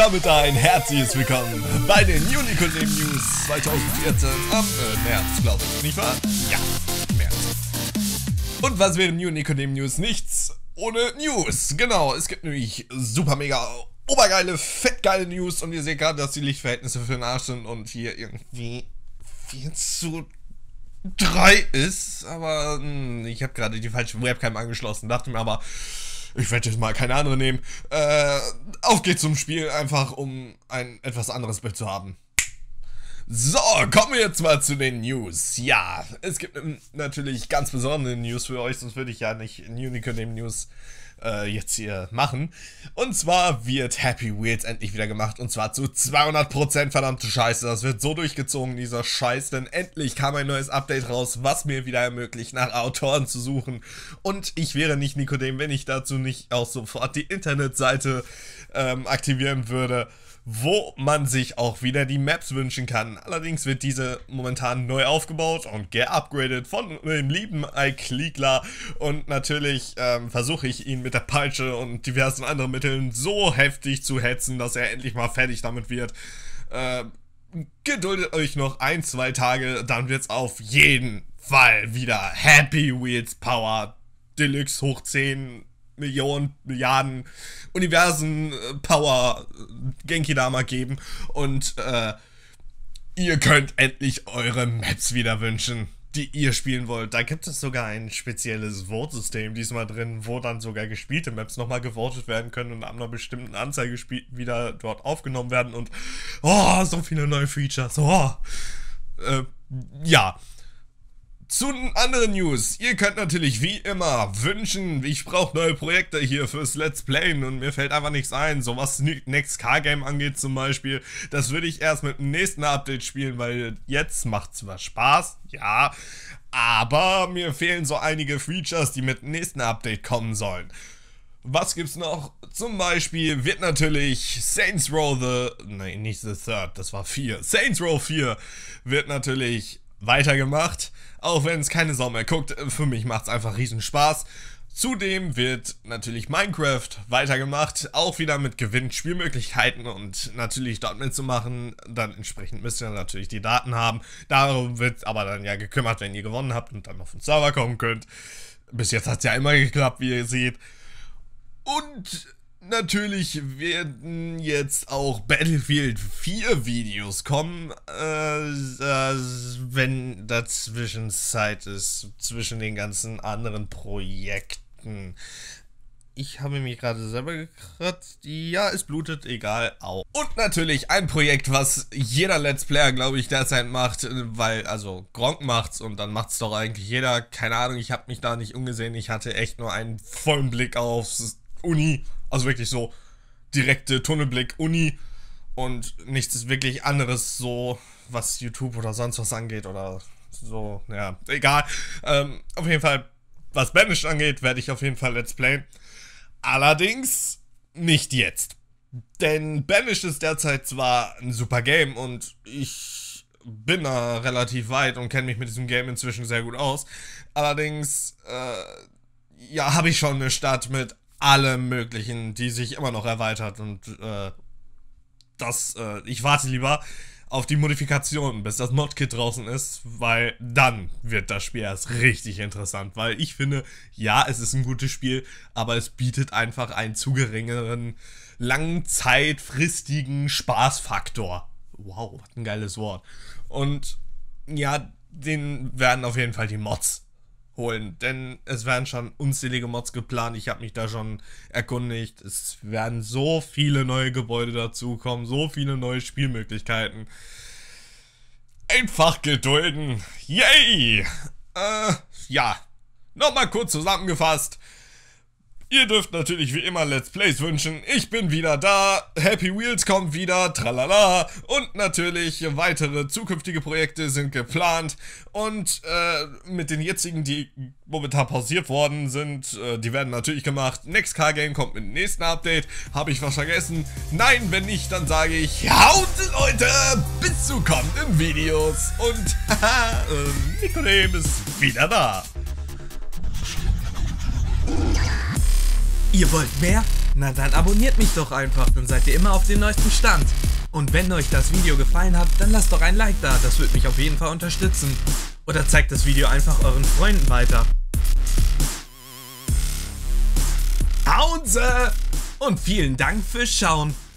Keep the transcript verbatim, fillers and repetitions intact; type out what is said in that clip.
damit ein herzliches Willkommen bei den Unicoden News zweitausendvierzehn am äh, März, glaube ich, nicht wahr? Ja, März. Und was wären Unicoden News? Nichts ohne News. Genau, es gibt nämlich super mega obergeile, fettgeile News und ihr seht gerade, dass die Lichtverhältnisse für den Arsch sind und hier irgendwie vier zu drei ist, aber mh, ich habe gerade die falsche Webcam angeschlossen, dachte mir aber, ich werde jetzt mal keine andere nehmen. Äh, auf geht's zum Spiel, einfach um ein etwas anderes Bild zu haben. So, kommen wir jetzt mal zu den News. Ja, es gibt natürlich ganz besondere News für euch, sonst würde ich ja nicht Unicoden News äh, jetzt hier machen. Und zwar wird Happy Wheels endlich wieder gemacht und zwar zu zweihundert Prozent, verdammte Scheiße. Das wird so durchgezogen, dieser Scheiß, denn endlich kam ein neues Update raus, was mir wieder ermöglicht, nach Autoren zu suchen. Und ich wäre nicht Nicodem, wenn ich dazu nicht auch sofort die Internetseite ähm, aktivieren würde, wo man sich auch wieder die Maps wünschen kann. Allerdings wird diese momentan neu aufgebaut und geupgradet von dem lieben iClickler und natürlich ähm, versuche ich ihn mit der Peitsche und diversen anderen Mitteln so heftig zu hetzen, dass er endlich mal fertig damit wird. Äh, geduldet euch noch ein, zwei Tage, dann wird es auf jeden Fall wieder Happy Wheels Power Deluxe hoch zehn Millionen, Milliarden, Universen, Power, Genki-Dama geben und äh, ihr könnt endlich eure Maps wieder wünschen, die ihr spielen wollt. Da gibt es sogar ein spezielles Votesystem diesmal drin, wo dann sogar gespielte Maps nochmal gewotet werden können und ab einer bestimmten Anzahl gespielt wieder dort aufgenommen werden und oh, so viele neue Features, oh, äh, ja. Zu anderen News. Ihr könnt natürlich wie immer wünschen, ich brauche neue Projekte hier fürs Let's Playen und mir fällt einfach nichts ein. So was Next Car Game angeht zum Beispiel, das würde ich erst mit dem nächsten Update spielen, weil jetzt macht zwar Spaß, ja, aber mir fehlen so einige Features, die mit dem nächsten Update kommen sollen. Was gibt's noch? Zum Beispiel wird natürlich Saints Row the... Nein, nicht The Third, das war vier. Saints Row vier wird natürlich weitergemacht, auch wenn es keine Sau mehr guckt. Für mich macht es einfach riesen Spaß. Zudem wird natürlich Minecraft weitergemacht, auch wieder mit Gewinnspielmöglichkeiten und natürlich dort mitzumachen. Dann entsprechend müsst ihr natürlich die Daten haben. Darum wird aber dann ja gekümmert, wenn ihr gewonnen habt und dann auf den Server kommen könnt. Bis jetzt hat es ja immer geklappt, wie ihr seht. Und natürlich werden jetzt auch Battlefield vier Videos kommen, äh, äh, wenn dazwischen Zeit ist, zwischen den ganzen anderen Projekten. Ich habe mich gerade selber gekratzt. Ja, es blutet, egal, auch. Und natürlich ein Projekt, was jeder Let's Player, glaube ich, derzeit macht, weil, also, Gronkh macht's und dann macht's doch eigentlich jeder. Keine Ahnung, ich habe mich da nicht umgesehen. Ich hatte echt nur einen vollen Blick aufs Uni. Also wirklich so direkte Tunnelblick Uni und nichts wirklich anderes so, was YouTube oder sonst was angeht oder so, ja, egal. Ähm, auf jeden Fall, was Banished angeht, werde ich auf jeden Fall Let's Play. Allerdings nicht jetzt. Denn Banished ist derzeit zwar ein super Game und ich bin da relativ weit und kenne mich mit diesem Game inzwischen sehr gut aus. Allerdings, äh, ja, habe ich schon eine Stadt mit alle möglichen, die sich immer noch erweitert und äh, das, äh, ich warte lieber auf die Modifikationen, bis das Modkit draußen ist, weil dann wird das Spiel erst richtig interessant, weil ich finde, ja, es ist ein gutes Spiel, aber es bietet einfach einen zu geringeren, langzeitfristigen Spaßfaktor. Wow, was ein geiles Wort. Und ja, den werden auf jeden Fall die Mods holen, denn es werden schon unzählige Mods geplant, ich habe mich da schon erkundigt, es werden so viele neue Gebäude dazukommen, so viele neue Spielmöglichkeiten. Einfach gedulden, yay! Äh, ja, nochmal kurz zusammengefasst. Ihr dürft natürlich wie immer Let's Plays wünschen. Ich bin wieder da. Happy Wheels kommt wieder. Tralala. Und natürlich weitere zukünftige Projekte sind geplant. Und äh, mit den jetzigen, die momentan pausiert worden sind, äh, die werden natürlich gemacht. Next Car Game kommt mit dem nächsten Update. Habe ich was vergessen? Nein, wenn nicht, dann sage ich haut Leute, bis zu kommenden Videos. Und haha, äh, Nicodem ist wieder da. Ihr wollt mehr? Na dann abonniert mich doch einfach, dann seid ihr immer auf dem neuesten Stand. Und wenn euch das Video gefallen hat, dann lasst doch ein Like da, das würde mich auf jeden Fall unterstützen. Oder zeigt das Video einfach euren Freunden weiter. Pause! Und vielen Dank fürs Schauen.